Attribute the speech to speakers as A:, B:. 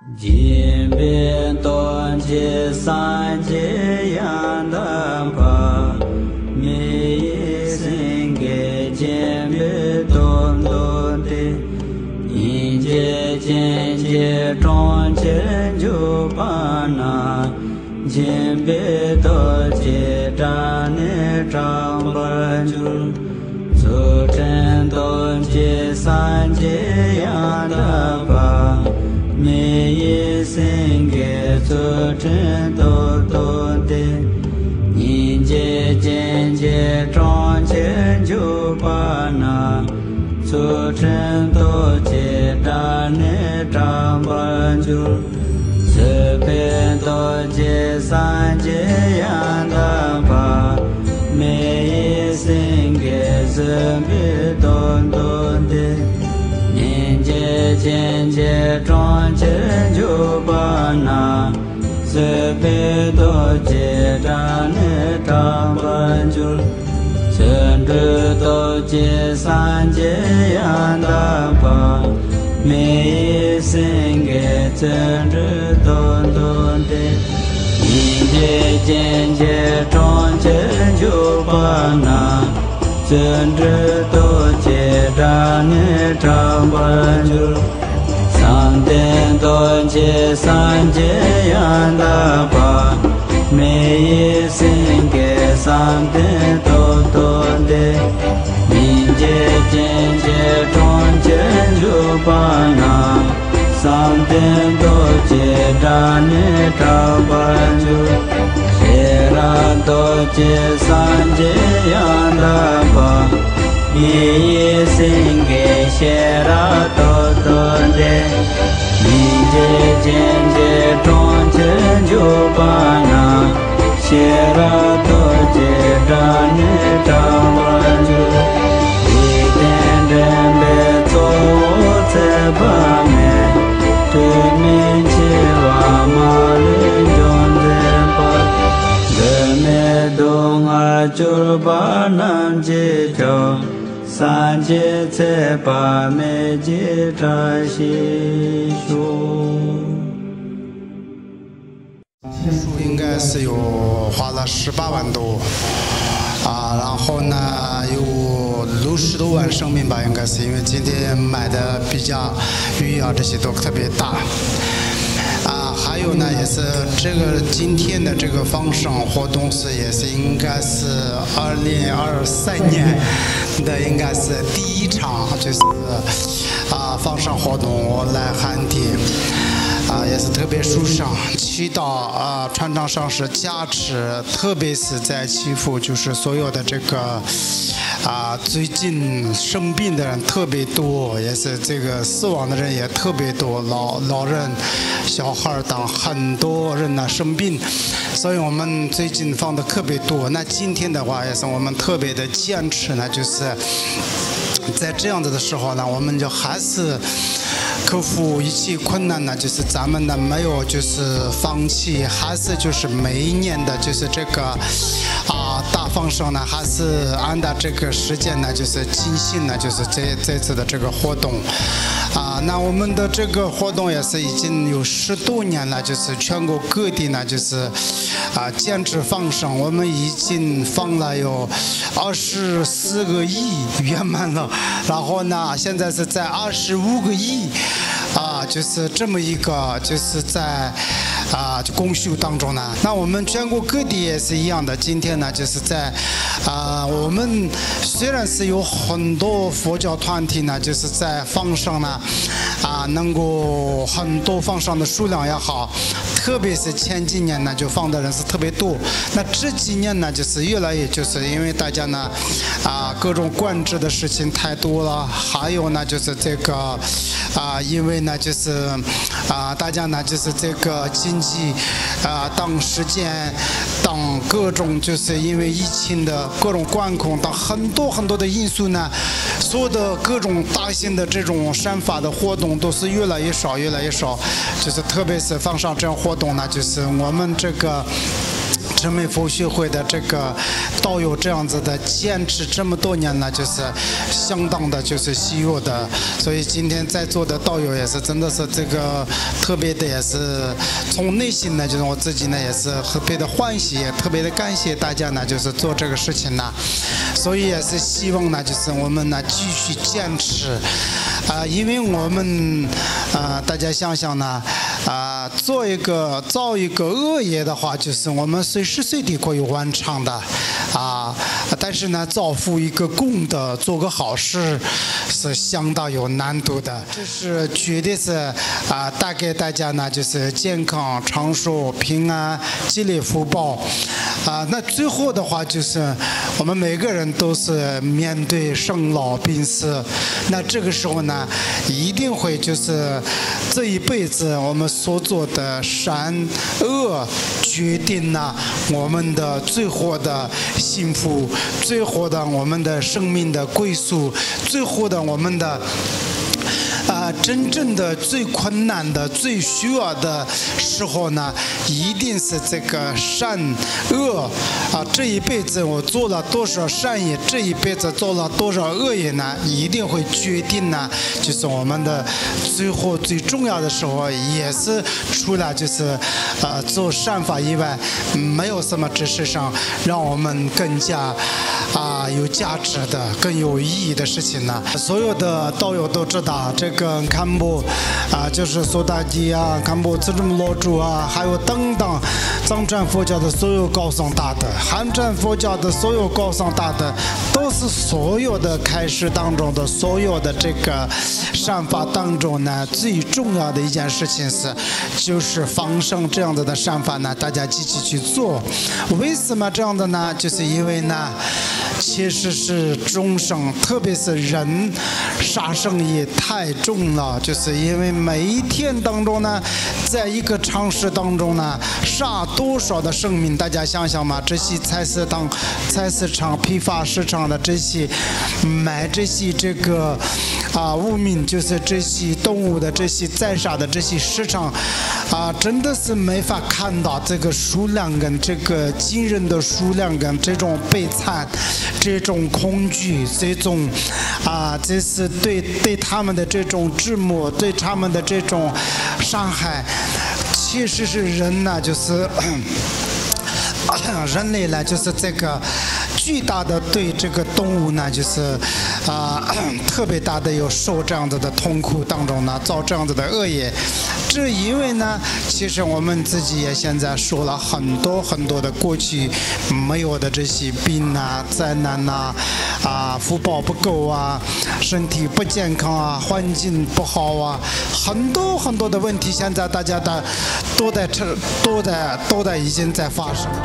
A: 金边端结三结阳的吧，每一生给金边端端的，一结金结庄结就把那金边多结扎呢张本就。做成端结三结阳的吧，每一生给做成多多的，人结间结庄结就把那做成多结扎呢张本就，这边多结三结阳的吧。每一生给生命短短的，人间间接庄结就把那随便多结扎呢张本就，真知多结三结阳的吧，每一生给真知短短的。人间间接庄结就把那真知多结扎呢张本就，三点多结三结阳的吧，每一生给三点多多的，人间间接庄结就把那三点多结扎呢张本就，谁让多结三结阳的吧，一一生给谁让多多的，人间间接庄结就把那谁让多结扎呢张本就，一点点别做在把面。对面去瓦马林中的吧，人民东儿就把南街着，三街才把美街扎西说。
B: 应该是有花了18万多。然后呢有60多万生命吧，应该是因为今天买的比较鱼这些都特别大。还有呢，也是这个今天的这个放生活动也是应该是2023年的，应该是第一场就是放生活动，我来汉地。也是特别舒畅，祈祷船长上师加持，特别是在祈福，就是所有的这个最近生病的人特别多，也是这个死亡的人也特别多，老人、小孩等很多人呢生病，所以我们最近放的特别多。那今天的话也是我们特别的坚持呢，就是在这样子的时候呢，我们就还是克服一切困难呢，就是咱们呢没有就是放弃，还是就是每一年的就是这个大放生呢，还是按照这个时间呢，就是进行呢，就是这次的这个活动那我们的这个活动也是已经有10多年了，就是全国各地呢，就是坚持放生，我们已经放了有24个亿圆满了，然后呢现在是在25个亿就是这么一个就是在公修当中呢。那我们全国各地也是一样的，今天呢就是在我们虽然是有很多佛教团体呢，就是在放生呢能够很多放生的数量也好，特别是前几年呢就放的人是特别多，那这几年呢就是越来越就是因为大家呢各种管制的事情太多了，还有呢就是这个因为呢就是大家呢就是这个经济等时间等各种就是因为疫情的各种管控等很多的因素呢，所有的各种大型的这种善法的活动都是越来越少，就是特别是放生这种活动呢，就是我们这个真美佛学会的这个道友这样子的坚持这么多年呢，就是相当的就是稀有的。所以今天在座的道友也是真的是这个特别的，也是从内心呢，就是我自己呢也是特别的欢喜，也特别的感谢大家呢，就是做这个事情呢。所以也是希望呢，就是我们呢继续坚持，因为我们大家想想呢，造一个恶业的话，就是我们随时随地可以完成的，但是呢，造福一个功德，做个好事是相当有难度的。这是绝对是带给大家呢，就是健康长寿、平安、积累福报。那最后的话就是我们每个人都是面对生老病死，那这个时候呢，一定会就是这一辈子我们所做的善恶决定了我们的最后的幸福，最后的我们的生命的归宿，最后的我们的真正的最困难的、最需要的时候呢，一定是这个善恶这一辈子我做了多少善业，这一辈子做了多少恶业呢，一定会决定呢，就是我们的最后最重要的时候，也是除了就是做善法以外，没有什么这世上让我们更加有价值的、更有意义的事情呢。所有的道友都知道，这个堪布就是苏大吉堪布自重罗主还有等等藏传佛教的所有高僧大德，汉传佛教的所有高僧大德，都是所有的开示当中的所有的这个善法当中呢，最重要的一件事情就是放生这样子的善法呢，大家积极去做。为什么这样的呢？就是因为呢，其实是众生，特别是人，杀生也太重了。就是因为每一天当中呢，在一个常识当中呢，杀多少的生命？大家想想嘛，这些菜市场、批发市场的这些买这些这个物命，就是这些动物的这些宰杀的这些市场真的是没法看到这个数量跟这个惊人的数量跟这种悲惨、这种恐惧、这种这是对他们的这种折磨、对他们的这种伤害，其实是人呢，就是人类呢，就是这个巨大的对这个动物呢，就是特别大的有受这样子的痛苦当中呢，造这样子的恶业。这因为呢，其实我们自己也现在说了很多很多的过去没有的这些病灾难福报不够身体不健康环境不好很多很多的问题，现在大家都在已经在发生。